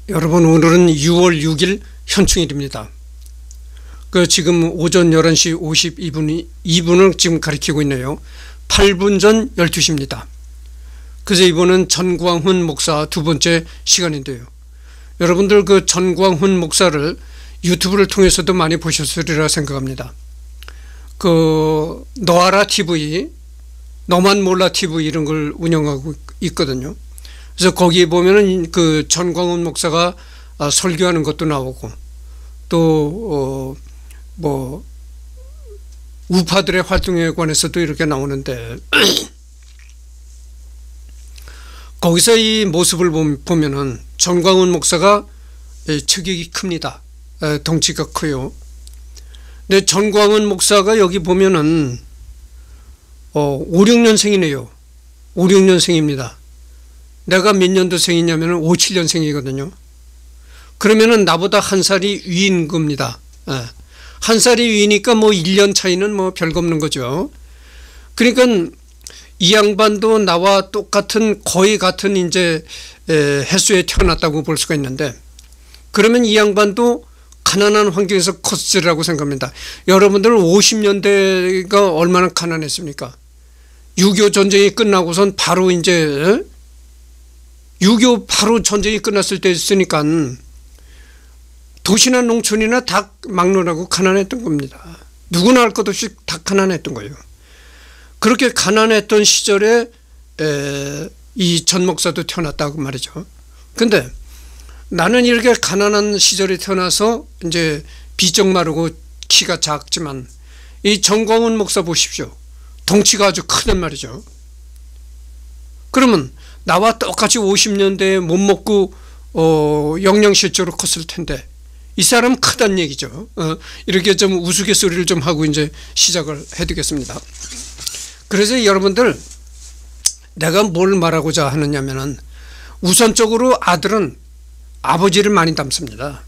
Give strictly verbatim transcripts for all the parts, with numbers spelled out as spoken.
여러분, 오늘은 유월 육일 현충일입니다. 그 지금 오전 열한 시 오십이 분이 이 분을 지금 가리키고 있네요. 팔 분 전 열두 시입니다. 그래서 이번은 전광훈 목사 두 번째 시간인데요. 여러분들 그 전광훈 목사를 유튜브를 통해서도 많이 보셨으리라 생각합니다. 그 너알아 티비, 너만 몰라 티비 이런 걸 운영하고 있거든요. 그래서 거기에 보면은 그 전광훈 목사가 설교하는 것도 나오고 또 어 뭐 우파들의 활동에 관해서도 이렇게 나오는데 거기서 이 모습을 보면은 전광훈 목사가 체격이 큽니다. 덩치가 커요. 근데 전광훈 목사가 여기 보면은 어 오십육 년생이네요. 오십육 년생입니다. 내가 몇 년도생이냐면 오십칠 년생이거든요. 그러면은 나보다 한 살이 위인 겁니다. 예. 한 살이 위니까 뭐 일 년 차이는 뭐 별거 없는 거죠. 그러니까 이 양반도 나와 똑같은 거의 같은 이제 횟수에 태어났다고 볼 수가 있는데, 그러면 이 양반도 가난한 환경에서 컸으리라고 생각합니다. 여러분들 오십 년대가 얼마나 가난했습니까? 육이오 전쟁이 끝나고선 바로 이제 육이오 바로 전쟁이 끝났을 때 있으니까 도시나 농촌이나 다 막론하고 가난했던 겁니다. 누구나 할 것 없이 다 가난했던 거예요. 그렇게 가난했던 시절에 이 전 목사도 태어났다고 말이죠. 근데 나는 이렇게 가난한 시절에 태어나서 이제 비쩍 마르고 키가 작지만 이 전광훈 목사 보십시오. 덩치가 아주 크단 말이죠. 그러면 나와 똑같이 오십 년대에 못 먹고 어 영양실조로 컸을 텐데 이 사람 크단 얘기죠. 어 이렇게 좀 우스갯소리를 좀 하고 이제 시작을 해두겠습니다. 그래서 여러분들, 내가 뭘 말하고자 하느냐면은 우선적으로 아들은 아버지를 많이 닮습니다.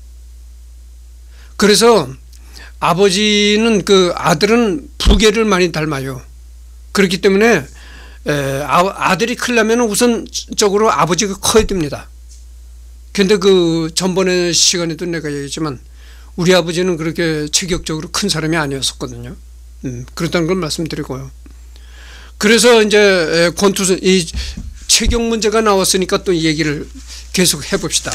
그래서 아버지는 그 아들은 부계를 많이 닮아요. 그렇기 때문에 에, 아, 아들이 크려면 우선적으로 아버지가 커야 됩니다. 근데 그 전번에 시간에도 내가 얘기했지만 우리 아버지는 그렇게 체격적으로 큰 사람이 아니었었거든요. 음, 그렇다는 걸 말씀드리고요. 그래서 이제 권투선 이 체격 문제가 나왔으니까 또 얘기를 계속 해봅시다.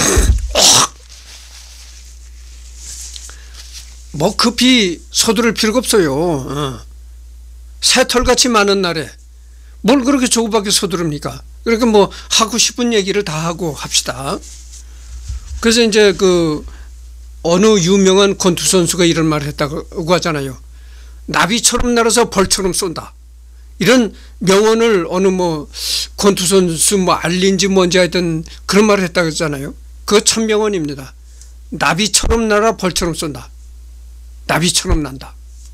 뭐 급히 서두를 필요가 없어요. 어. 새털같이 많은 날에 뭘 그렇게 조그맣게 서두릅니까? 그러니까 뭐 하고 싶은 얘기를 다 하고 합시다. 그래서 이제 그 어느 유명한 권투 선수가 이런 말을 했다고 하잖아요. 나비처럼 날아서 벌처럼 쏜다. 이런 명언을 어느 뭐 권투 선수 뭐 알린지 뭔지 하여튼 그런 말을 했다고 했잖아요. 그거 참 명언입니다. 나비처럼 날아 벌처럼 쏜다. 나비처럼 난다.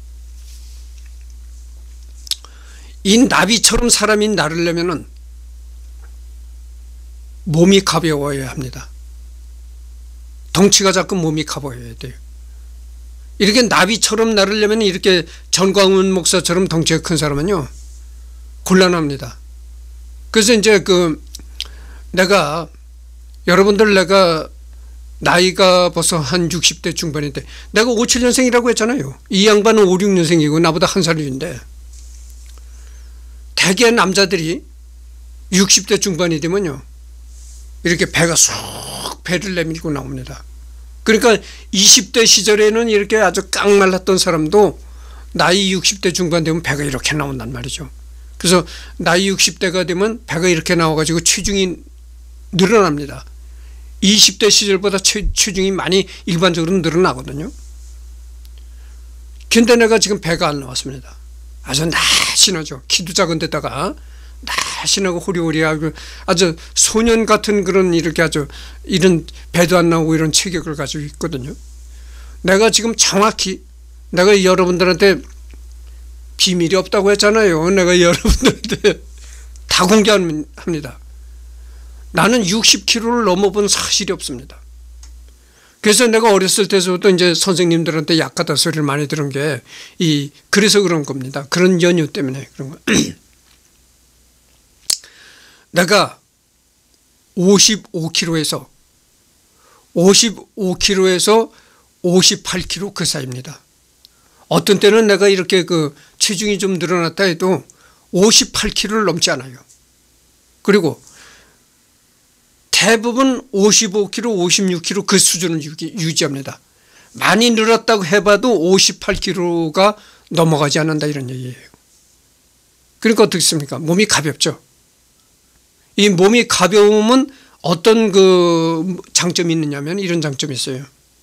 이 나비처럼 사람이 나르려면은 몸이 가벼워야 합니다. 덩치가 작고 몸이 가벼워야 돼요. 이렇게 나비처럼 나르려면 이렇게 전광훈 목사처럼 덩치가 큰 사람은요 곤란합니다. 그래서 이제 그 내가 여러분들 내가 나이가 벌써 한 육십 대 중반인데 내가 오십칠 년생이라고 했잖아요. 이 양반은 오십육 년생이고 나보다 한 살 위인데 대개 남자들이 육십 대 중반이 되면요 이렇게 배가 쑥 배를 내밀고 나옵니다. 그러니까 이십 대 시절에는 이렇게 아주 깡말랐던 사람도 나이 육십 대 중반 되면 배가 이렇게 나온단 말이죠. 그래서 나이 육십 대가 되면 배가 이렇게 나와가지고 체중이 늘어납니다. 이십 대 시절보다 체, 체중이 많이 일반적으로 늘어나거든요. 근데 내가 지금 배가 안 나왔습니다. 아주 날씬하죠. 키도 작은 데다가 날씬하고 호리호리하고 아주 소년 같은 그런 이렇게 아주 이런 배도 안 나오고 이런 체격을 가지고 있거든요. 내가 지금 정확히 내가 여러분들한테 비밀이 없다고 했잖아요. 내가 여러분들한테 다 공개합니다. 나는 육십 킬로그램를 넘어본 사실이 없습니다. 그래서 내가 어렸을 때부터 이제 선생님들한테 약하다 소리를 많이 들은 게 이 그래서 그런 겁니다. 그런 연유 때문에 그런 거. 내가 오십오 킬로그램에서 오십오 킬로그램에서 오십팔 킬로그램 그 사이입니다. 어떤 때는 내가 이렇게 그 체중이 좀 늘어났다 해도 오십팔 킬로그램을 넘지 않아요. 그리고 대부분 오십오 킬로그램, 오십육 킬로그램 그 수준을 유지합니다. 많이 늘었다고 해봐도 오십팔 킬로그램가 넘어가지 않는다 이런 얘기예요. 그러니까 어떻습니까? 몸이 가볍죠. 이 몸이 가벼우면 어떤 그 장점이 있느냐면 이런 장점이 있어요.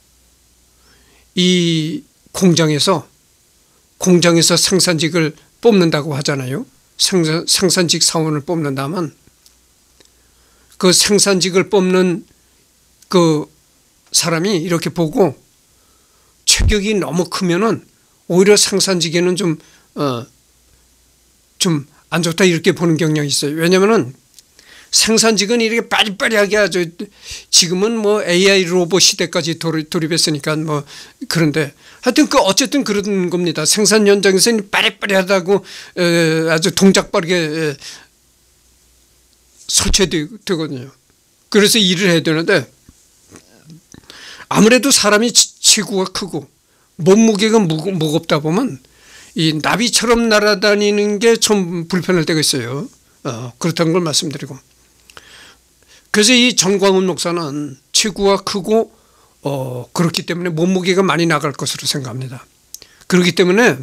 이 공장에서 공장에서 생산직을 뽑는다고 하잖아요. 생산, 생산직 사원을 뽑는다면 그 생산직을 뽑는 그 사람이 이렇게 보고 체격이 너무 크면은 오히려 생산직에는 좀, 어, 좀 안 좋다 이렇게 보는 경향이 있어요. 왜냐면은 생산직은 이렇게 빠리빠리하게 아주 지금은 뭐 에이아이 로봇 시대까지 돌입했으니까 뭐 그런데 하여튼 그 어쨌든 그런 겁니다. 생산 현장에서는 빠리빠리하다고 아주 동작 빠르게 설치되거든요. 그래서 일을 해야 되는데 아무래도 사람이 체구가 크고 몸무게가 무겁다 보면 이 나비처럼 날아다니는 게 좀 불편할 때가 있어요. 어, 그렇다는 걸 말씀드리고. 그래서 이 전광훈 목사는 체구가 크고 어, 그렇기 때문에 몸무게가 많이 나갈 것으로 생각합니다. 그렇기 때문에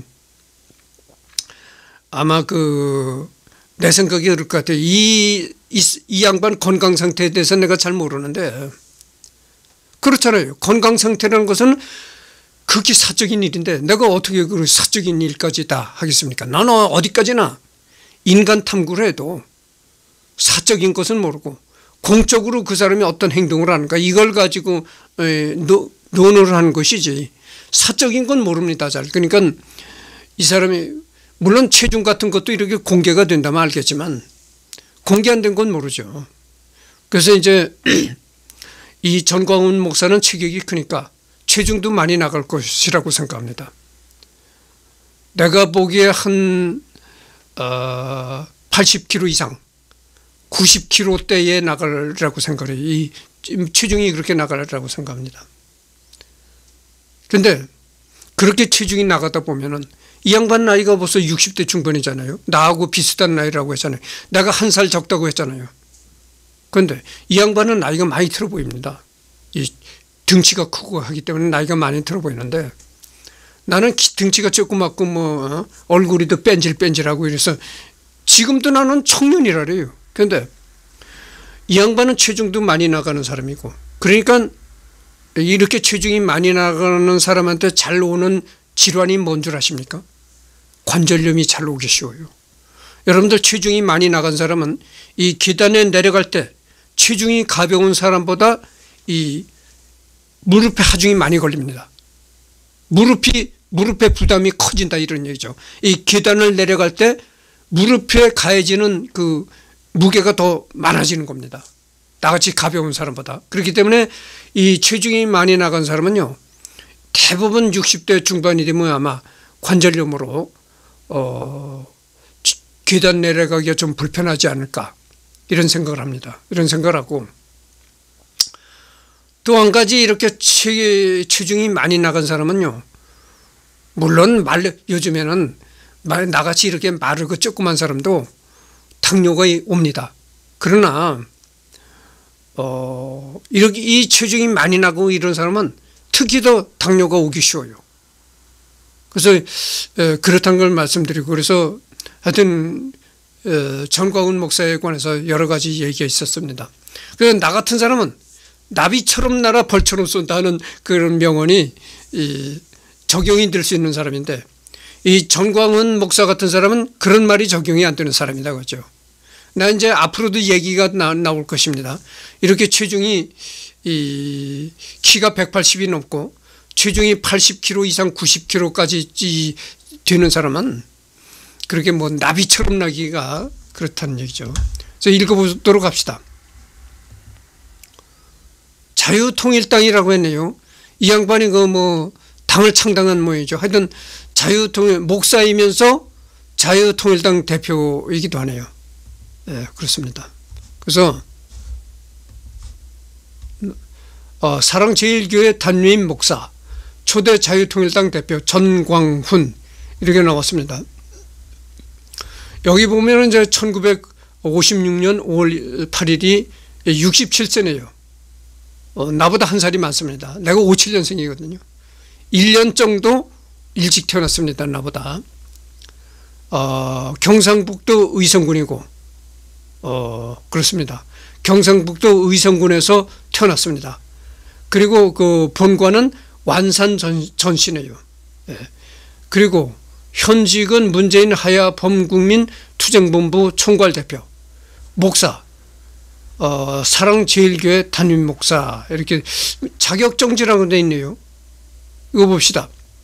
아마 그 내 생각이 그럴 것 같아요. 이, 이, 이 양반 건강 상태에 대해서 내가 잘 모르는데 그렇잖아요. 건강 상태라는 것은 극히 사적인 일인데 내가 어떻게 그 사적인 일까지 다 하겠습니까? 나는 어디까지나 인간 탐구를 해도 사적인 것은 모르고 공적으로 그 사람이 어떤 행동을 하는가 이걸 가지고 논의를 하는 것이지 사적인 건 모릅니다. 잘. 그러니까 이 사람이 물론 체중 같은 것도 이렇게 공개가 된다면 알겠지만 공개 안 된 건 모르죠. 그래서 이제 이 전광훈 목사는 체격이 크니까 체중도 많이 나갈 것이라고 생각합니다. 내가 보기에 한 어, 팔십 킬로그램 이상 구십 킬로그램대에 나가려고 생각해요. 이 체중이 그렇게 나가려고 생각합니다. 그런데 그렇게 체중이 나가다 보면은 이 양반 나이가 벌써 육십 대 중반이잖아요. 나하고 비슷한 나이라고 했잖아요. 내가 한 살 적다고 했잖아요. 그런데 이 양반은 나이가 많이 들어 보입니다. 이 등치가 크고 하기 때문에 나이가 많이 들어 보이는데 나는 등치가 조그맣고 뭐 얼굴이 더 뺀질뺀질하고 이래서 지금도 나는 청년이라 그래요. 그런데 이 양반은 체중도 많이 나가는 사람이고 그러니까 이렇게 체중이 많이 나가는 사람한테 잘 오는 질환이 뭔 줄 아십니까? 관절염이 잘 오기 쉬워요. 여러분들 체중이 많이 나간 사람은 이 계단에 내려갈 때 체중이 가벼운 사람보다 이 무릎에 하중이 많이 걸립니다. 무릎이 무릎에 부담이 커진다 이런 얘기죠. 이 계단을 내려갈 때 무릎에 가해지는 그 무게가 더 많아지는 겁니다. 나같이 가벼운 사람보다. 그렇기 때문에 이 체중이 많이 나간 사람은요 대부분 육십 대 중반이 되면 아마 관절염으로 어, 계단 내려가기가 좀 불편하지 않을까 이런 생각을 합니다. 이런 생각을 하고 또 한 가지 이렇게 체, 체중이 많이 나간 사람은요 물론 말, 요즘에는 말, 나같이 이렇게 마르고 조그만 사람도 당뇨가 옵니다. 그러나 어, 이렇게 이 체중이 많이 나고 이런 사람은 특히 더 당뇨가 오기 쉬워요. 그래서 에, 그렇다는 걸 말씀드리고 그래서 하여튼 에, 전광훈 목사에 관해서 여러 가지 얘기가 있었습니다. 그래서 나 같은 사람은 나비처럼 날아 벌처럼 쏜다는 그런 명언이 이, 적용이 될 수 있는 사람인데 이 전광훈 목사 같은 사람은 그런 말이 적용이 안 되는 사람이다 그죠. 나 이제 앞으로도 얘기가 나, 나올 것입니다. 이렇게 체중이 이 키가 백팔십이 넘고 체중이 팔십 킬로그램 이상 구십 킬로그램까지 되는 사람은 그렇게 뭐 나비처럼 나기가 그렇다는 얘기죠. 그래서 읽어보도록 합시다. 자유통일당이라고 했네요. 이 양반이 그 뭐 당을 창당한 모양이죠. 하여튼 자유통일 목사이면서 자유통일당 대표이기도 하네요. 예, 네, 그렇습니다. 그래서 어, 사랑제일교회 담임 목사, 초대 자유통일당 대표 전광훈 이렇게 나왔습니다. 여기 보면 이제 천구백오십육 년 오월 팔일이 육십칠 세네요. 어, 나보다 한 살이 많습니다. 내가 오십칠 년생이거든요. 일 년 정도 일찍 태어났습니다. 나보다. 어, 경상북도 의성군이고, 어, 그렇습니다. 경상북도 의성군에서 태어났습니다. 그리고 그 본관은 완산 전, 전시네요. 예. 그리고 현직은 문재인 하야 범국민 투쟁본부 총괄대표, 목사, 어, 사랑제일교회 담임 목사, 이렇게 자격정지라고 되어 있네요. 이거 봅시다.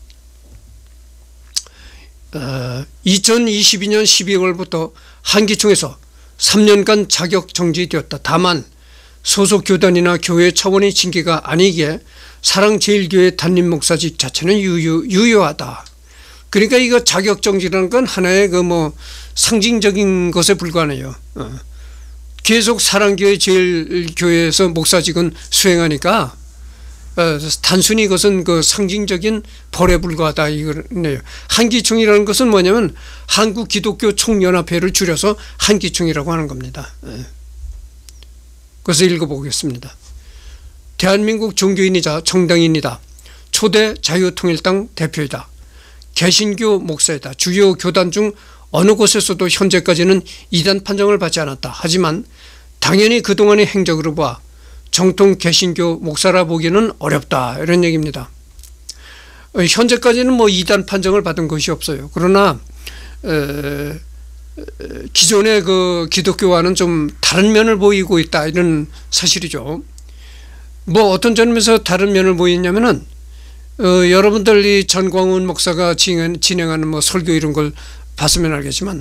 어, 이천이십이 년 십이월부터 한기총에서 삼 년간 자격정지되었다. 다만 소속 교단이나 교회 차원의 징계가 아니기에 사랑제일교회 담임 목사직 자체는 유유, 유효하다. 그러니까 이거 자격정지라는 건 하나의 그 뭐 상징적인 것에 불과하네요. 어. 계속 사랑교회 제일교회에서 목사직은 수행하니까 어, 단순히 이것은 그 상징적인 벌에 불과하다 이거네요. 한기총이라는 것은 뭐냐면 한국기독교총연합회를 줄여서 한기총이라고 하는 겁니다. 예. 그래서 읽어보겠습니다. 대한민국 종교인이자 정당인이다. 초대 자유통일당 대표이다. 개신교 목사이다. 주요 교단 중 어느 곳에서도 현재까지는 이단 판정을 받지 않았다. 하지만 당연히 그동안의 행적으로 봐 정통 개신교 목사라 보기는 어렵다. 이런 얘기입니다. 현재까지는 뭐 이단 판정을 받은 것이 없어요. 그러나 에, 기존의 그 기독교와는 좀 다른 면을 보이고 있다. 이런 사실이죠. 뭐 어떤 점에서 다른 면을 보이냐면은 어, 여러분들이 전광훈 목사가 진행, 진행하는 뭐 설교 이런 걸 봤으면 알겠지만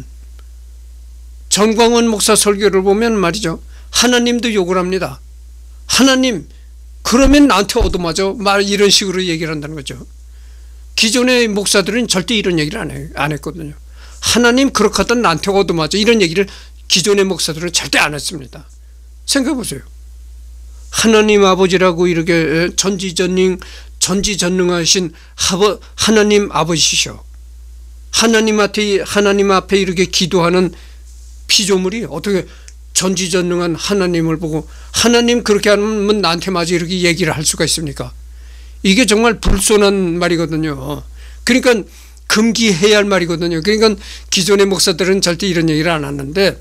전광훈 목사 설교를 보면 말이죠. 하나님도 욕을 합니다. 하나님 그러면 나한테 얻어맞아 말 이런 식으로 얘기를 한다는 거죠. 기존의 목사들은 절대 이런 얘기를 안, 해, 안 했거든요. 하나님 그렇게 하던 나한테 얻어맞아 이런 얘기를 기존의 목사들은 절대 안 했습니다. 생각해 보세요. 하나님 아버지라고 이렇게 전지전능 전지전능하신 하버, 하나님 아버지시셔. 하나님 앞에 하나님 앞에 이렇게 기도하는 피조물이 어떻게 전지전능한 하나님을 보고 하나님 그렇게 하면 나한테 마저 이렇게 얘기를 할 수가 있습니까? 이게 정말 불손한 말이거든요. 그러니까 금기해야 할 말이거든요. 그러니까 기존의 목사들은 절대 이런 얘기를 안 하는데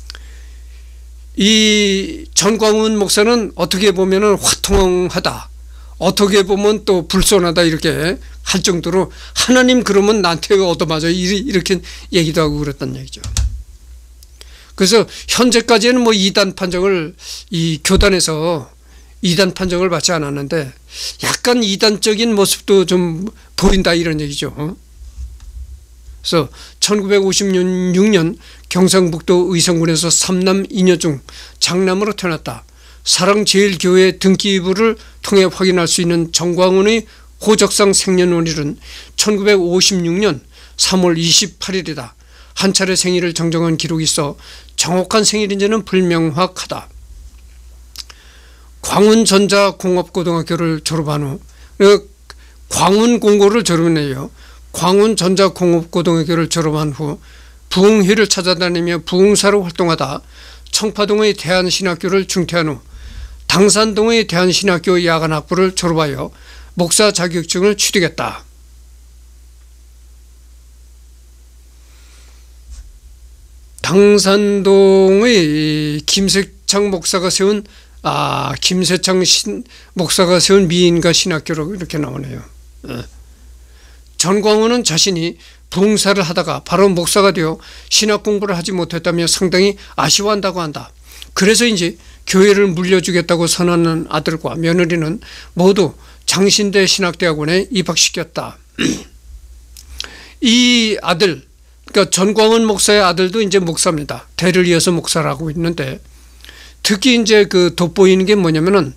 이 전광훈 목사는 어떻게 보면은 화통하다. 어떻게 보면 또 불손하다 이렇게 할 정도로 하나님 그러면 나한테 얻어맞아 이렇게 얘기도 하고 그랬단 얘기죠. 그래서 현재까지는 뭐 이단 판정을 이 교단에서 이단 판정을 받지 않았는데 약간 이단적인 모습도 좀 보인다 이런 얘기죠. 그래서 천구백오십육 년 경상북도 의성군에서 삼남 이녀 중 장남으로 태어났다. 사랑제일교회 등기부를 통해 확인할 수 있는 전광훈의 호적상 생년월일은 천구백오십육 년 삼월 이십팔일이다. 한 차례 생일을 정정한 기록이 있어 정확한 생일인지는 불명확하다. 광운전자공업고등학교를 졸업한 후 광운공고를 졸업했네요. 광운전자공업고등학교를 졸업한 후 부흥회를 찾아다니며 부흥사로 활동하다 청파동의 대한신학교를 중퇴한 후 당산동의 대한신학교 야간학부를 졸업하여 목사 자격증을 취득했다. 당산동의 김세창 목사가 세운 아 김세창 신, 목사가 세운 미인가 신학교로 이렇게 나오네요. 예. 전광훈은 자신이 부흥사를 하다가 바로 목사가 되어 신학 공부를 하지 못했다며 상당히 아쉬워한다고 한다. 그래서인지 교회를 물려주겠다고 선언하는 아들과 며느리는 모두 장신대 신학대학원에 입학시켰다. 이 아들, 그러니까 전광훈 목사의 아들도 이제 목사입니다. 대를 이어서 목사를 하고 있는데 특히 이제 그 돋보이는 게 뭐냐면은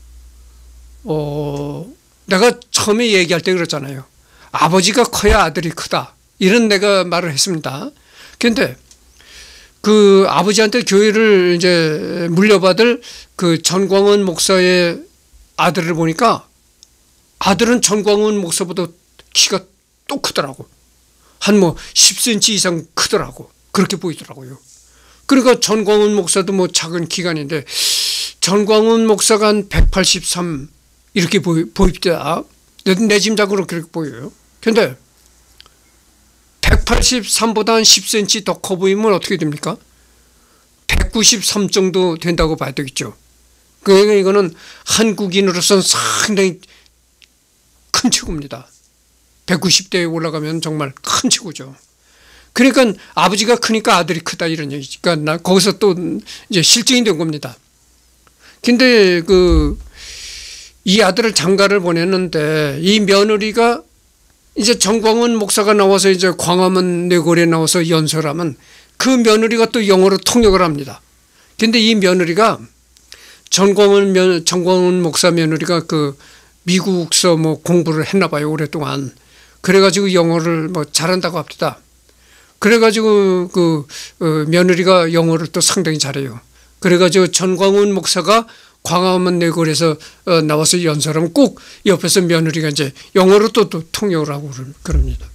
어 내가 처음에 얘기할 때 그랬잖아요. 아버지가 커야 아들이 크다. 이런 내가 말을 했습니다. 그런데 그 아버지한테 교회를 이제 물려받을 그 전광훈 목사의 아들을 보니까 아들은 전광훈 목사보다 키가 또 크더라고. 한 뭐 십 센티미터 이상 크더라고. 그렇게 보이더라고요. 그러니까 전광훈 목사도 뭐 작은 기관인데 전광훈 목사가 한 백팔십삼 이렇게 보이, 보입니다. 내, 내 짐작으로 그렇게 보여요. 근데 백팔십삼보다 한 십 센티미터 더 커 보이면 어떻게 됩니까? 백구십삼 정도 된다고 봐야 되겠죠. 그러니까 이거는 한국인으로서는 상당히 큰 체구입니다. 백구십 대에 올라가면 정말 큰 체구죠. 그러니까 아버지가 크니까 아들이 크다 이런 얘기죠. 그러니까 나 거기서 또 이제 실증이 된 겁니다. 근데 그 이 아들을 장가를 보냈는데 이 며느리가 이제 전광훈 목사가 나와서 이제 광화문 내거리에 나와서 연설하면 그 며느리가 또 영어로 통역을 합니다. 근데 이 며느리가 전광훈 며, 전광훈 목사 며느리가 그 미국서 뭐 공부를 했나 봐요, 오랫동안. 그래가지고 영어를 뭐 잘한다고 합니다. 그래가지고 그 어, 며느리가 영어를 또 상당히 잘해요. 그래가지고 전광훈 목사가 광화문 내거리에서 어, 나와서 연설하면 꼭 옆에서 며느리가 이제 영어로 또, 또 통역을 하고 그럽니다.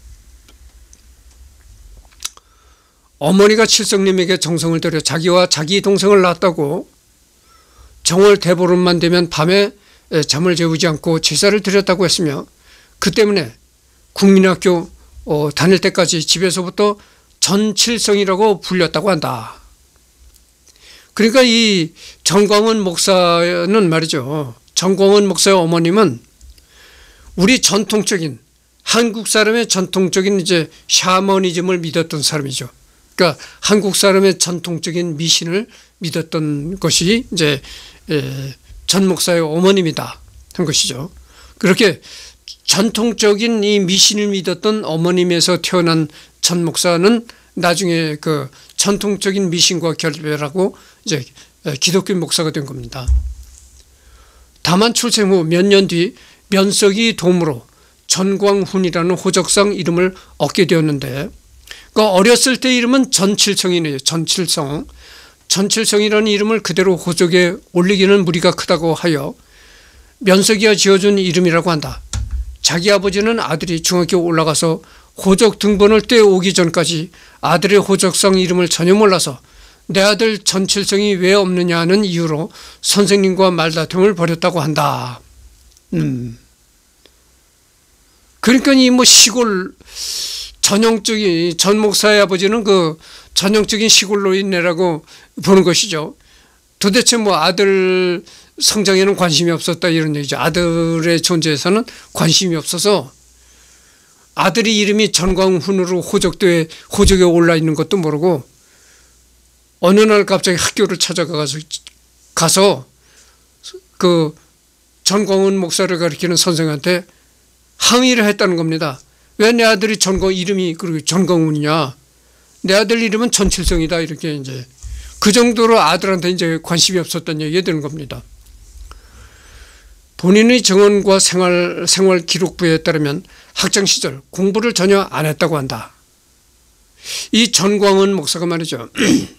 어머니가 칠성님에게 정성을 들여 자기와 자기 동생을 낳았다고 정월 대보름만 되면 밤에 잠을 재우지 않고 제사를 드렸다고 했으며 그 때문에 국민학교 어, 다닐 때까지 집에서부터 전칠성이라고 불렸다고 한다. 그러니까 이 전광훈 목사는 말이죠. 전광훈 목사의 어머님은 우리 전통적인 한국 사람의 전통적인 이제 샤머니즘을 믿었던 사람이죠. 그러니까 한국 사람의 전통적인 미신을 믿었던 것이 이제 전 목사의 어머님이다 한 것이죠. 그렇게 전통적인 이 미신을 믿었던 어머님에서 태어난 전 목사는 나중에 그 전통적인 미신과 결별하고 이제 기독교 목사가 된 겁니다. 다만 출생 후 몇 년 뒤 면석이 도움으로 전광훈이라는 호적상 이름을 얻게 되었는데 그 어렸을 때 이름은 전칠성이네요. 전칠성. 전칠성이라는 이름을 그대로 호적에 올리기는 무리가 크다고 하여 면석이가 지어준 이름이라고 한다. 자기 아버지는 아들이 중학교 올라가서 호적 등본을 떼오기 전까지 아들의 호적상 이름을 전혀 몰라서 내 아들 전칠성이 왜 없느냐는 이유로 선생님과 말다툼을 벌였다고 한다. 음. 그러니까 이 뭐 시골 전형적인 전 목사의 아버지는 그 전형적인 시골 노인네라고 보는 것이죠. 도대체 뭐 아들 성장에는 관심이 없었다 이런 얘기죠. 아들의 존재에서는 관심이 없어서 아들이 이름이 전광훈으로 호적도에 호적에 올라 있는 것도 모르고 어느 날 갑자기 학교를 찾아가서 가서 그 전광훈 목사를 가리키는 선생한테 항의를 했다는 겁니다. 왜 내 아들이 전광 이름이 그리고 전광훈이냐? 내 아들 이름은 전칠성이다 이렇게 이제 그 정도로 아들한테 이제 관심이 없었던 얘기가 되는 겁니다. 본인의 증언과 생활 생활 기록부에 따르면 학창 시절 공부를 전혀 안 했다고 한다. 이 전광훈 목사가 말이죠.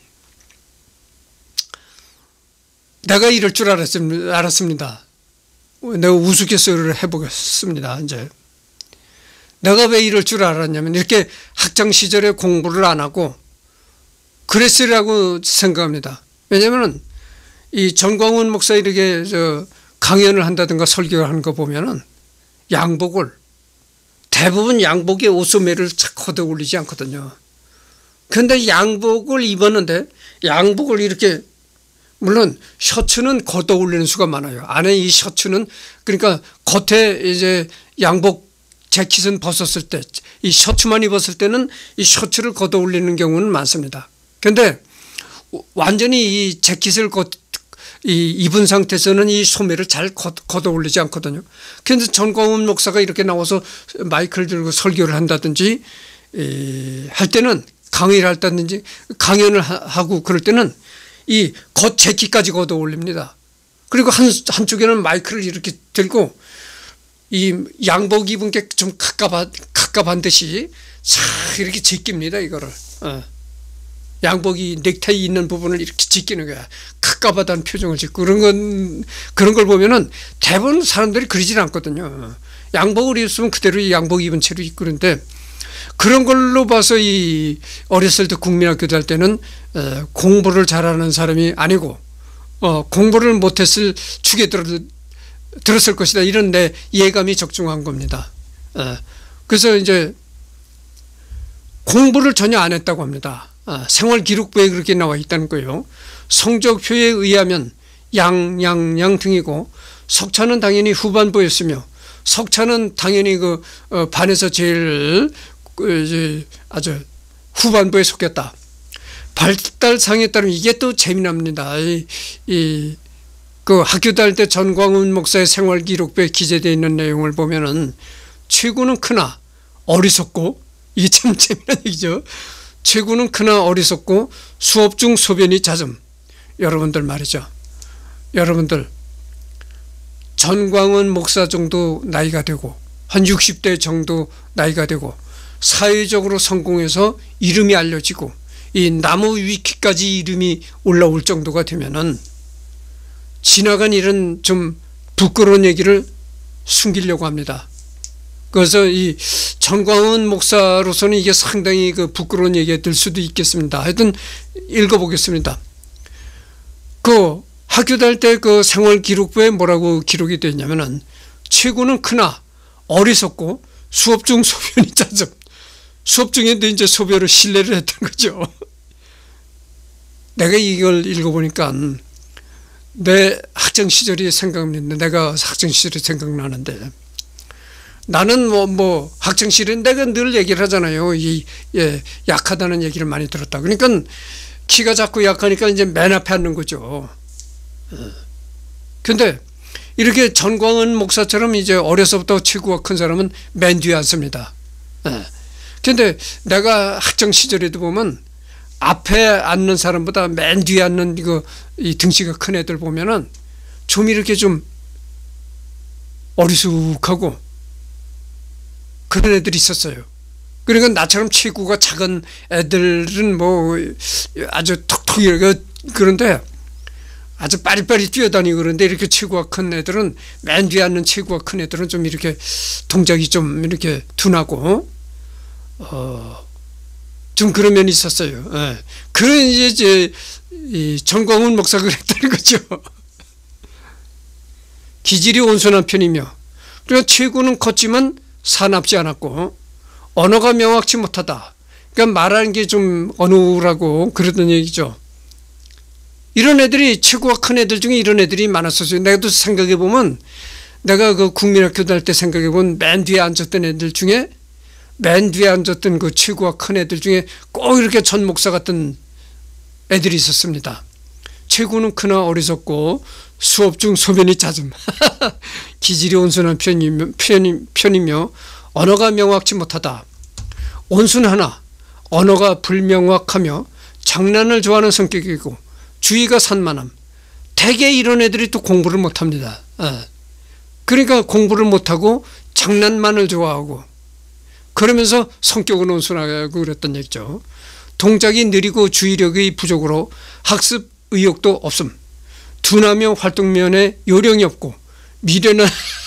내가 이럴 줄 알았습니다. 알았습니다. 내가 우스갯소리를 해보겠습니다. 이제 내가 왜 이럴 줄 알았냐면 이렇게 학창 시절에 공부를 안 하고 그랬으리라고 생각합니다. 왜냐하면 이 전광훈 목사 이렇게 저 강연을 한다든가 설교를 하는 거 보면은 양복을 대부분 양복에 옷소매를 착 걷어 올리지 않거든요. 그런데 양복을 입었는데 양복을 이렇게 물론 셔츠는 걷어 올리는 수가 많아요. 안에 이 셔츠는 그러니까 겉에 이제 양복 재킷은 벗었을 때 이 셔츠만 입었을 때는 이 셔츠를 걷어 올리는 경우는 많습니다. 그런데 완전히 이 재킷을 걷, 이 입은 상태에서는 이 소매를 잘 걷어 올리지 않거든요. 그런데 전광훈 목사가 이렇게 나와서 마이크를 들고 설교를 한다든지 할 때는 강의를 한다든지 강연을 하고 그럴 때는 이 겉 재킷까지 걷어 올립니다. 그리고 한, 한쪽에는 마이크를 이렇게 들고 이 양복 입은 게 좀 갑갑한, 갑갑한 듯이 싹 이렇게 제낍니다, 이거를. 어. 양복이 넥타이 있는 부분을 이렇게 지키는 거야. 깝깝하다는 표정을 짓고 그런 건 그런 걸 보면은 대부분 사람들이 그러질 않거든요. 양복을 입으면 그대로 이 양복 입은 채로 입고 그런데 그런 걸로 봐서 이 어렸을 때 국민학교 다닐 때는 공부를 잘하는 사람이 아니고 어 공부를 못했을 축에 들, 들었을 것이다 이런 내 예감이 적중한 겁니다. 에, 그래서 이제 공부를 전혀 안 했다고 합니다. 아, 생활기록부에 그렇게 나와 있다는 거예요. 성적표에 의하면 양, 양, 양 등이고 석차는 당연히 후반부였으며 석차는 당연히 그 어, 반에서 제일 그 이제 아주 후반부에 속했다. 발달상에 따르면 이게 또 재미납니다. 이, 이, 그 학교 다닐 때 전광훈 목사의 생활기록부에 기재되어 있는 내용을 보면은 최고는 크나 어리석고 이게 참 재미난 얘기죠. 최고는 크나 어리석고 수업 중 소변이 잦음. 여러분들 말이죠. 여러분들 전광훈 목사 정도 나이가 되고 한 육십 대 정도 나이가 되고 사회적으로 성공해서 이름이 알려지고 이 나무 위키까지 이름이 올라올 정도가 되면은 지나간 이런 좀 부끄러운 얘기를 숨기려고 합니다. 그래서 이 전광훈 목사로서는 이게 상당히 그 부끄러운 얘기가 될 수도 있겠습니다. 하여튼 읽어보겠습니다. 그 학교 다닐 때 그 생활기록부에 뭐라고 기록이 되어 있냐면은 최고는 크나 어리석고 수업 중 소변이 잦음. 수업 중에도 이제 소변을 실례를 했던 거죠. 내가 이걸 읽어보니까 내 학창 시절이 생각나는데 내가 학창 시절이 생각나는데 나는 뭐, 뭐, 학창시절에 내가 늘 얘기를 하잖아요. 이, 예, 약하다는 얘기를 많이 들었다. 그러니까 키가 작고 약하니까 이제 맨 앞에 앉는 거죠. 근데 이렇게 전광훈 목사처럼 이제 어려서부터 체구가 큰 사람은 맨 뒤에 앉습니다. 근데 내가 학창시절에도 보면 앞에 앉는 사람보다 맨 뒤에 앉는 이거, 이 등치가 큰 애들 보면은 좀 이렇게 좀 어리숙하고 그런 애들이 있었어요. 그러니까 나처럼 체구가 작은 애들은 뭐 아주 톡톡 이렇게 그런데 아주 빠리빠리 뛰어다니고 그런데 이렇게 체구가 큰 애들은 맨 뒤에 앉는 체구가 큰 애들은 좀 이렇게 동작이 좀 이렇게 둔하고 어 좀 그런 면이 있었어요. 예. 그런 이제, 이제 이 전광훈 목사가 그랬다는 거죠. 기질이 온순한 편이며 그리고 체구는 컸지만 사납지 않았고 언어가 명확치 못하다. 그러니까 말하는 게 좀 어눌하고 그러던 얘기죠. 이런 애들이 체구가 큰 애들 중에 이런 애들이 많았었어요. 내가 또 생각해 보면 내가 그 국민학교 다닐 때 생각해 보면 맨 뒤에 앉았던 애들 중에 맨 뒤에 앉았던 그 체구가 큰 애들 중에 꼭 이렇게 전 목사 같은 애들이 있었습니다. 체구는 크나 어리석고 수업 중 소변이 잦음. 기질이 온순한 편이며, 편이, 편이며 언어가 명확치 못하다. 온순하나 언어가 불명확하며 장난을 좋아하는 성격이고 주의가 산만함. 대개 이런 애들이 또 공부를 못합니다. 그러니까 공부를 못하고 장난만을 좋아하고 그러면서 성격은 온순하고 그랬던 얘기죠. 동작이 느리고 주의력이 부족으로 학습 의욕도 없음. 둔하며 활동면에 요령이 없고 미련한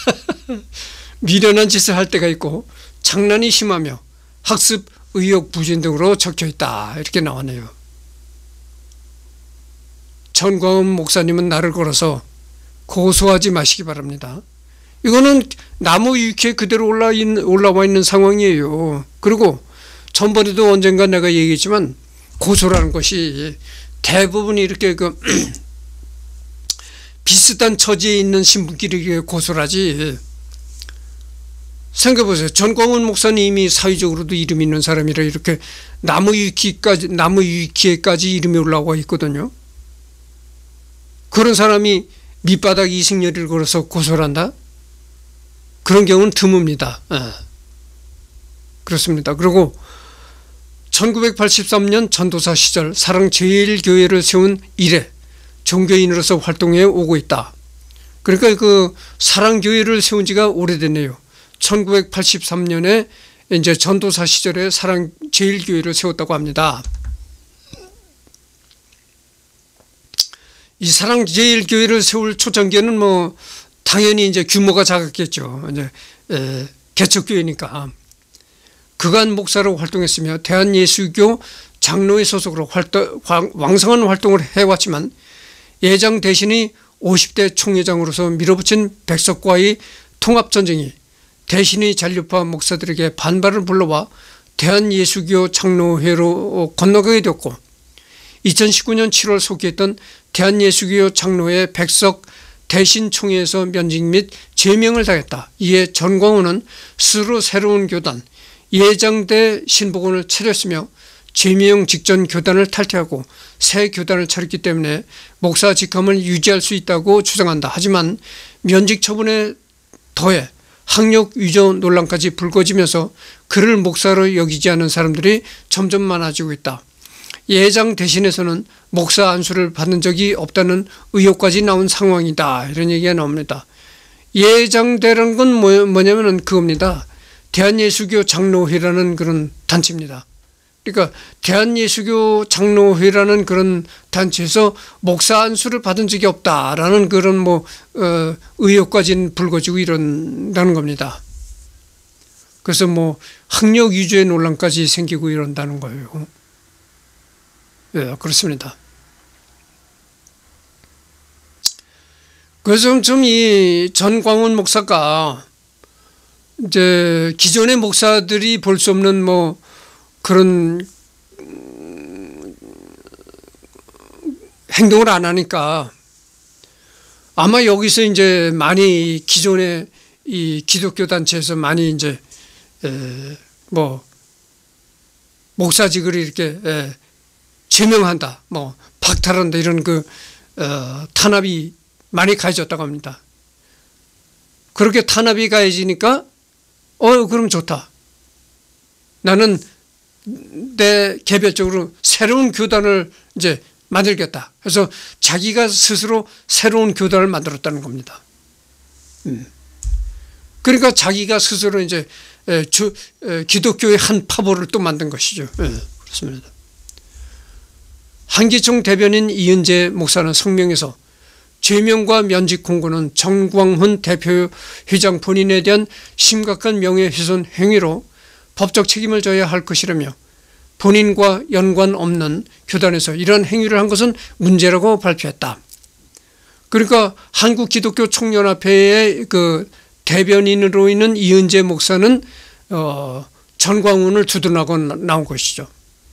미련한 짓을 할 때가 있고 장난이 심하며 학습 의욕 부진 등으로 적혀 있다. 이렇게 나왔네요. 전광훈 목사님은 나를 걸어서 고소하지 마시기 바랍니다. 이거는 나무 위키에 그대로 올라 있는, 올라와 있는 상황이에요. 그리고 전번에도 언젠가 내가 얘기했지만 고소라는 것이 대부분 이렇게 그 비슷한 처지에 있는 신분끼리 고소를 하지. 생각해보세요. 전광훈 목사님이 사회적으로도 이름이 있는 사람이라 이렇게 나무 위키까지, 나무 위키에까지 이름이 올라와 있거든요. 그런 사람이 밑바닥 이승열이를 걸어서 고소를 한다? 그런 경우는 드뭅니다. 예. 그렇습니다. 그리고 천구백팔십삼 년 전도사 시절 사랑제일교회를 세운 이래 종교인으로서 활동해 오고 있다. 그러니까 그 사랑교회를 세운 지가 오래됐네요. 천구백팔십삼 년에 이제 전도사 시절에 사랑제일교회를 세웠다고 합니다. 이 사랑제일교회를 세울 초창기에는 뭐 당연히 이제 규모가 작았겠죠. 이제 에, 개척교회니까. 그간 목사로 활동했으며 대한예수교 장로회 소속으로 활동, 왕성한 활동을 해왔지만 예장 대신이 오십 대 총회장으로서 밀어붙인 백석과의 통합전쟁이 대신의 잔류파 목사들에게 반발을 불러와 대한예수교 장로회로 건너가게 되었고 이천십구 년 칠월 소개했던 대한예수교 장로회 백석 대신 총회에서 면직 및 제명을 당했다. 이에 전광훈은 스스로 새로운 교단 예장대 신복원을 차렸으며 제명 직전 교단을 탈퇴하고 새 교단을 차렸기 때문에 목사 직함을 유지할 수 있다고 주장한다. 하지만 면직 처분에 더해 학력 위조 논란까지 불거지면서 그를 목사로 여기지 않은 사람들이 점점 많아지고 있다. 예장 대신에서는 목사 안수를 받은 적이 없다는 의혹까지 나온 상황이다. 이런 얘기가 나옵니다. 예장대라는 건 뭐냐면은 그겁니다. 대한예수교 장로회라는 그런 단체입니다. 그러니까 대한예수교 장로회라는 그런 단체에서 목사 안수를 받은 적이 없다라는 그런 뭐 어, 의혹까지는 불거지고 이런다는 겁니다. 그래서 뭐 학력 위조의 논란까지 생기고 이런다는 거예요. 예, 그렇습니다. 그래서 좀 이 전광훈 목사가 이제 기존의 목사들이 볼 수 없는 뭐 그런 행동을 안 하니까 아마 여기서 이제 많이 기존의 이 기독교 단체에서 많이 이제 에 뭐 목사직을 이렇게 에 제명한다, 뭐 박탈한다 이런 그 어 탄압이 많이 가해졌다고 합니다. 그렇게 탄압이 가해지니까 어 그럼 좋다. 나는 내 개별적으로 새로운 교단을 이제 만들겠다. 그래서 자기가 스스로 새로운 교단을 만들었다는 겁니다. 음. 그러니까 자기가 스스로 이제 주, 기독교의 한 파벌을 또 만든 것이죠. 예, 그렇습니다. 한기총 대변인 이은재 목사는 성명에서 제명과 면직 공고는 전광훈 대표회장 본인에 대한 심각한 명예훼손 행위로 법적 책임을 져야 할 것이라며 본인과 연관 없는 교단에서 이런 행위를 한 것은 문제라고 발표했다. 그러니까 한국기독교총연합회의 그 대변인으로 있는 이은재 목사는 어, 전광훈을 두둔하고 나온 것이죠.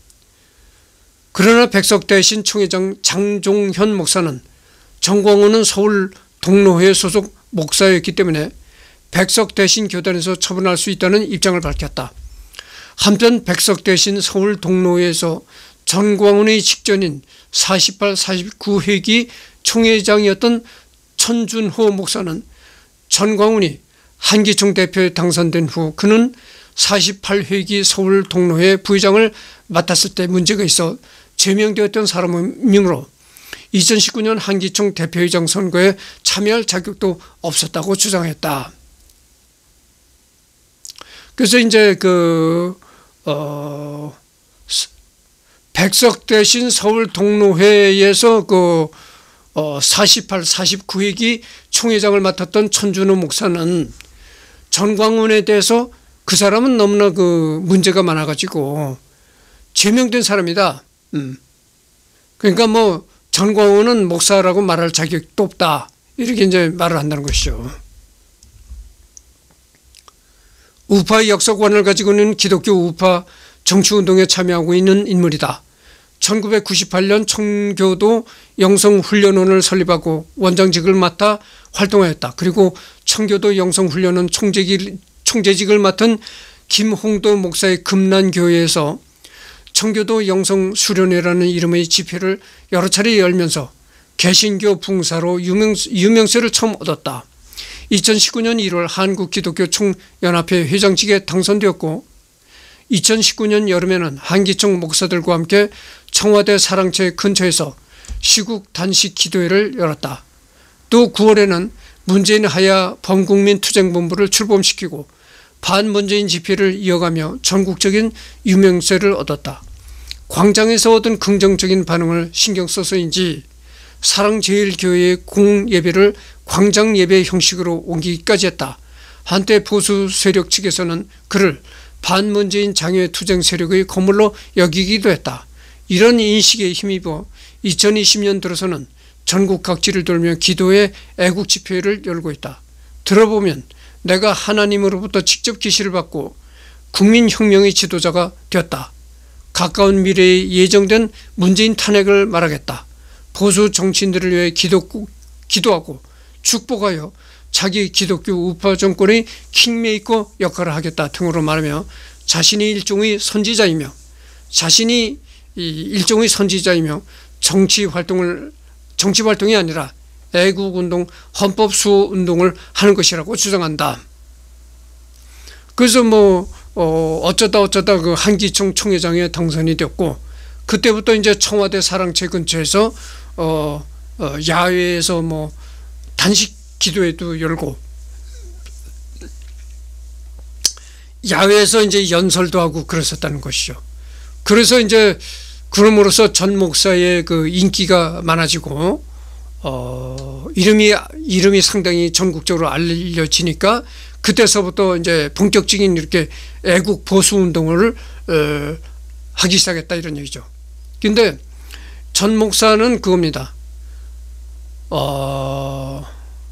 그러나 백석 대신 총회장 장종현 목사는 전광훈은 서울 동로회 소속 목사였기 때문에 백석 대신 교단에서 처분할 수 있다는 입장을 밝혔다. 한편 백석 대신 서울 동로회에서 전광훈의 직전인 사십팔, 사십구 회기 총회장이었던 천준호 목사는 전광훈이 한기총 대표에 당선된 후 그는 사십팔 회기 서울 동로회 부회장을 맡았을 때 문제가 있어 제명되었던 사람이므로 이천십구 년 한기총 대표회장 선거에 참여할 자격도 없었다고 주장했다. 그래서 이제 그 어, 백석 대신 서울 동로회에서 그 어, 사십팔, 사십구 회기 총회장을 맡았던 천준호 목사는 전광훈에 대해서 그 사람은 너무나 그 문제가 많아가지고 제명된 사람이다. 음. 그러니까 뭐 전광훈은 목사라고 말할 자격도 없다. 이렇게 이제 말을 한다는 것이죠. 우파의 역사관을 가지고 있는 기독교 우파 정치운동에 참여하고 있는 인물이다. 천구백구십팔 년 청교도 영성훈련원을 설립하고 원장직을 맡아 활동하였다. 그리고 청교도 영성훈련원 총재직, 총재직을 맡은 김홍도 목사의 금난교회에서 청교도 영성수련회라는 이름의 집회를 여러 차례 열면서 개신교 붕사로 유명, 유명세를 처음 얻었다. 이천십구 년 일월 한국기독교총연합회 회장직에 당선되었고 이천십구 년 여름에는 한기총 목사들과 함께 청와대 사랑채 근처에서 시국 단식 기도회를 열었다. 또 구월에는 문재인 하야 범국민투쟁본부를 출범시키고 반문재인 집회를 이어가며 전국적인 유명세를 얻었다. 광장에서 얻은 긍정적인 반응을 신경 써서인지 사랑제일교회의 공예배를 광장예배 형식으로 옮기기까지 했다. 한때 보수 세력 측에서는 그를 반문재인 장외투쟁 세력의 거물로 여기기도 했다. 이런 인식에 힘입어 이천이십 년 들어서는 전국 각지를 돌며 기도의 애국 집회를 열고 있다. 들어보면 내가 하나님으로부터 직접 지시를 받고 국민혁명의 지도자가 되었다. 가까운 미래에 예정된 문재인 탄핵을 말하겠다. 보수 정치인들을 위해 기도, 기도하고 축복하여 자기 기독교 우파 정권의 킹메이커 역할을 하겠다 등으로 말하며 자신이 일종의 선지자이며 자신이 일종의 선지자이며 정치 활동을 정치 활동이 아니라 애국운동, 헌법수호운동을 하는 것이라고 주장한다. 그래서 뭐 어 어쩌다 어쩌다 그 한기총 총회장에 당선이 됐고, 그때부터 이제 청와대 사랑채 근처에서 어, 어 야외에서 뭐 단식 기도회도 열고 야외에서 이제 연설도 하고 그랬었다는 것이죠. 그래서 이제 그럼으로써 전 목사의 그 인기가 많아지고 어 이름이 이름이 상당히 전국적으로 알려지니까 그때서부터 이제 본격적인 이렇게 애국 보수 운동을 어, 하기 시작했다 이런 얘기죠. 근데 전 목사는 그겁니다. 어,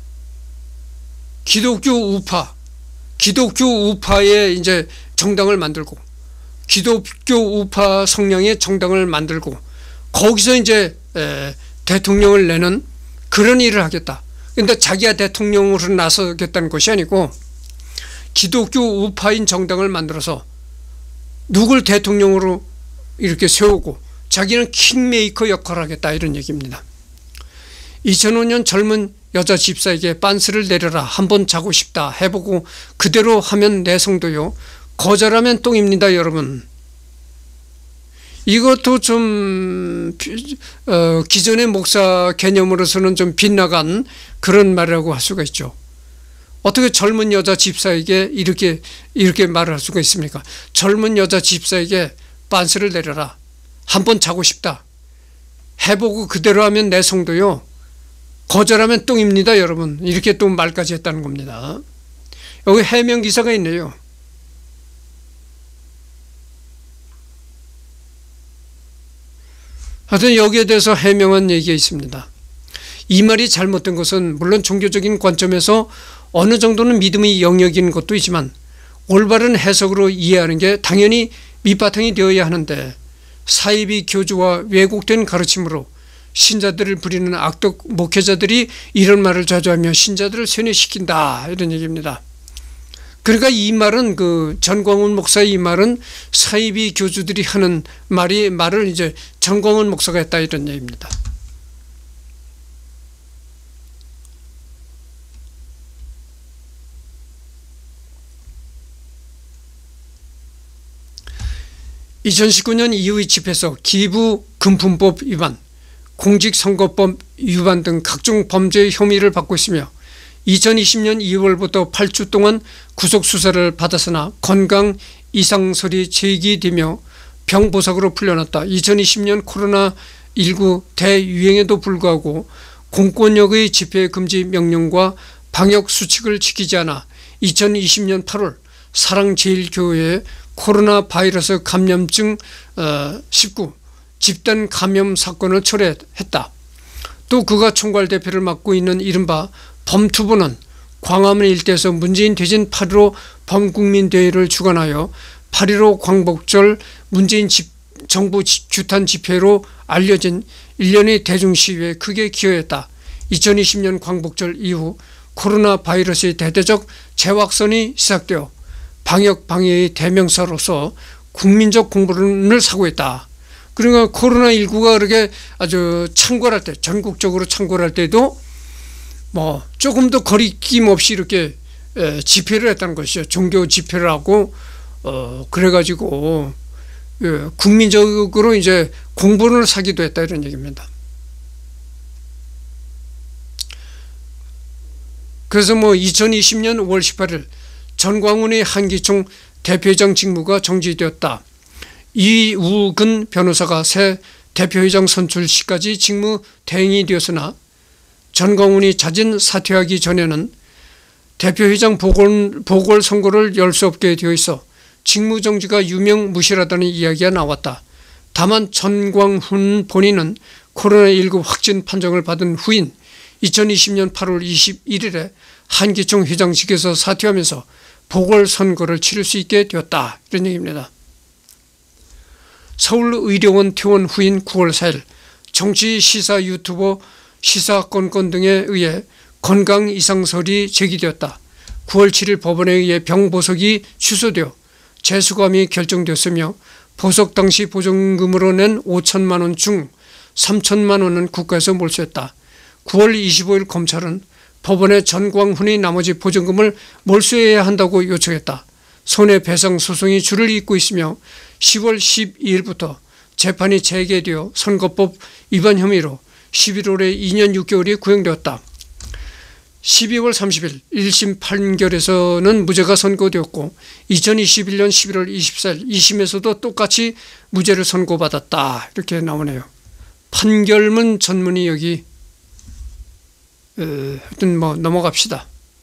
기독교 우파, 기독교 우파의 이제 정당을 만들고, 기독교 우파 성향의 정당을 만들고, 거기서 이제 에, 대통령을 내는 그런 일을 하겠다. 근데 자기가 대통령으로 나서겠다는 것이 아니고 기독교 우파인 정당을 만들어서 누굴 대통령으로 이렇게 세우고 자기는 킹메이커 역할을 하겠다 이런 얘기입니다. 이천오 년 젊은 여자 집사에게 빤스를 내려라. 한번 자고 싶다. 해보고 그대로 하면 내 성도요. 거절하면 똥입니다 여러분. 이것도 좀 어, 기존의 목사 개념으로서는 좀 빗나간 그런 말이라고 할 수가 있죠. 어떻게 젊은 여자 집사에게 이렇게 이렇게 말을 할 수가 있습니까? 젊은 여자 집사에게 빤스를 내려라. 한번 자고 싶다. 해보고 그대로 하면 내 성도요. 거절하면 똥입니다 여러분. 이렇게 또 말까지 했다는 겁니다. 여기 해명 기사가 있네요. 하여튼 여기에 대해서 해명한 얘기가 있습니다. 이 말이 잘못된 것은 물론 종교적인 관점에서 어느 정도는 믿음의 영역인 것도 있지만 올바른 해석으로 이해하는 게 당연히 밑바탕이 되어야 하는데, 사이비 교주와 왜곡된 가르침으로 신자들을 부리는 악독 목회자들이 이런 말을 자주 하며 신자들을 세뇌시킨다 이런 얘기입니다. 그러니까 이 말은 그 전광훈 목사의 이 말은 사이비 교주들이 하는 말이 말을 이제 전광훈 목사가 했다 이런 얘기입니다. 이천십구 년 이후의 집회에서 기부 금품법 위반, 공직선거법 위반 등 각종 범죄 혐의를 받고 있으며 이천이십 년 이월부터 팔 주 동안 구속수사를 받았으나 건강 이상설이 제기되며 병보석으로 풀려났다. 이천이십 년 코로나십구 대유행에도 불구하고 공권력의 집회 금지 명령과 방역수칙을 지키지 않아 이천이십 년 팔월 사랑제일교회에 코로나 바이러스 감염증 십구 집단 감염 사건을 철회했다. 또 그가 총괄 대표를 맡고 있는 이른바 범투부는 광화문 일대에서 문재인 퇴진 팔 일오 범국민대회를 주관하여 팔 일오 광복절 문재인 집, 정부 규탄 집회로 알려진 일련의 대중시위에 크게 기여했다. 이천이십 년 광복절 이후 코로나 바이러스의 대대적 재확산이 시작되어 방역 방해의 대명사로서 국민적 공분을 사고 있다. 그러니까 코로나십구가 그렇게 아주 창궐할 때, 전국적으로 창궐할 때도 뭐 조금 더 거리낌 없이 이렇게 집회를 했다는 것이죠. 종교 집회를 하고 어 그래가지고 국민적으로 이제 공분을 사기도 했다 이런 얘기입니다. 그래서 뭐 이천이십 년 오월 십팔 일 전광훈의 한기총 대표장 직무가 정지되었다. 이우근 변호사가 새 대표회장 선출 시까지 직무 대행이 되었으나 전광훈이 자진 사퇴하기 전에는 대표회장 보궐, 보궐선거를 열 수 없게 되어 있어 직무정지가 유명무실하다는 이야기가 나왔다. 다만 전광훈 본인은 코로나십구 확진 판정을 받은 후인 이천이십년 팔월 이십일일에 한기총 회장직에서 사퇴하면서 보궐선거를 치를 수 있게 되었다. 이런 얘기입니다. 서울의료원 퇴원 후인 구월 사일 정치 시사 유튜버 시사건건 등에 의해 건강 이상설이 제기되었다. 구월 칠일 법원에 의해 병보석이 취소되어 재수감이 결정되었으며 보석 당시 보증금으로 낸 오천만 원 중 삼천만 원은 국가에서 몰수했다. 구월 이십오일 검찰은 법원에 전광훈이 나머지 보증금을 몰수해야 한다고 요청했다. 손해배상 소송이 줄을 잇고 있으며 시월 십이일부터 재판이 재개되어 선거법 위반 혐의로 십일월에 이 년 육 개월이 구형되었다. 십이월 삼십일 일심 판결에서는 무죄가 선고되었고 이천이십일년 십일월 이십사일 이심에서도 똑같이 무죄를 선고받았다. 이렇게 나오네요. 판결문 전문이 여기 어, 하여튼 뭐 넘어갑시다.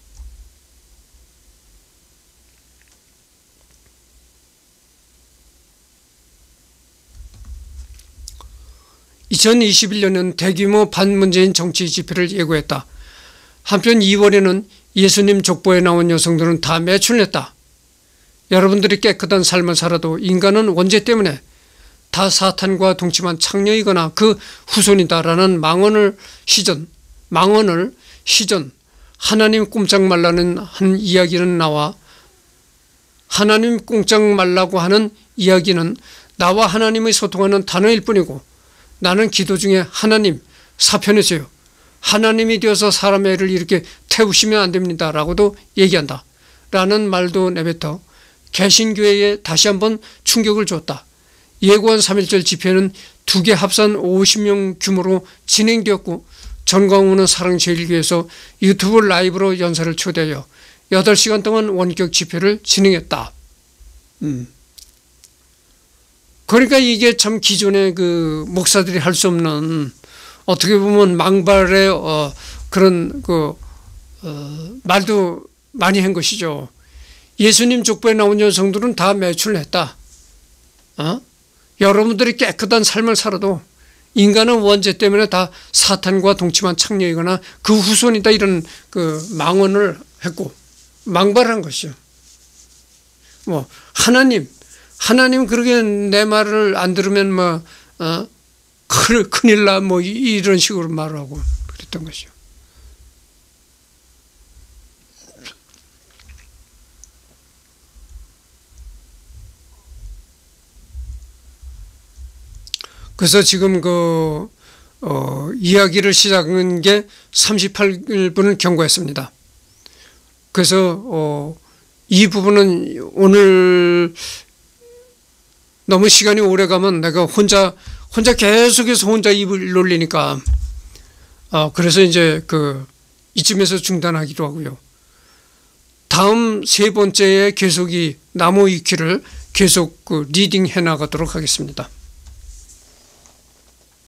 이천이십일년은 대규모 반문재인 정치 집회를 예고했다. 한편 이월에는 예수님 족보에 나온 여성들은 다 매출냈다. 여러분들이 깨끗한 삶을 살아도 인간은 원죄 때문에 다 사탄과 동침한 창녀이거나 그 후손이다라는 망언을 시전, 망언을 시전, 하나님 꼼짝 말라는 한 이야기는 나와 하나님 꼼짝 말라고 하는 이야기는 나와 하나님의 소통하는 단어일 뿐이고 나는 기도 중에 하나님 사편해줘요. 하나님이 되어서 사람의 애를 이렇게 태우시면 안 됩니다. 라고도 얘기한다. 라는 말도 내뱉어 개신교회에 다시 한번 충격을 줬다. 예고한 삼일절 집회는 두 개 합산 오십 명 규모로 진행되었고 전광훈은 사랑제일교회에서 유튜브 라이브로 연사를 초대하여 여덟 시간 동안 원격 집회를 진행했다. 음. 그러니까 이게 참 기존의 그 목사들이 할 수 없는 어떻게 보면 망발의 어 그런 그 어 말도 많이 한 것이죠. 예수님 족보에 나온 여성들은 다 매출을 했다. 어? 여러분들이 깨끗한 삶을 살아도 인간은 원죄 때문에 다 사탄과 동침한 창녀이거나 그 후손이다 이런 그 망언을 했고 망발한 것이요. 뭐 하나님 하나님 그러게 내 말을 안 들으면 뭐 어? 큰일 나 뭐 이런 식으로 말하고 그랬던 것이요. 그래서 지금 그 어, 이야기를 시작한 게 삼십팔 분을 경고했습니다. 그래서 어, 이 부분은 오늘 너무 시간이 오래 가면 내가 혼자 혼자 계속해서 혼자 입을 놀리니까 어, 그래서 이제 그 이쯤에서 중단하기로 하고요. 다음 세 번째에 계속이 나무 위키를 계속 그 리딩 해 나가도록 하겠습니다.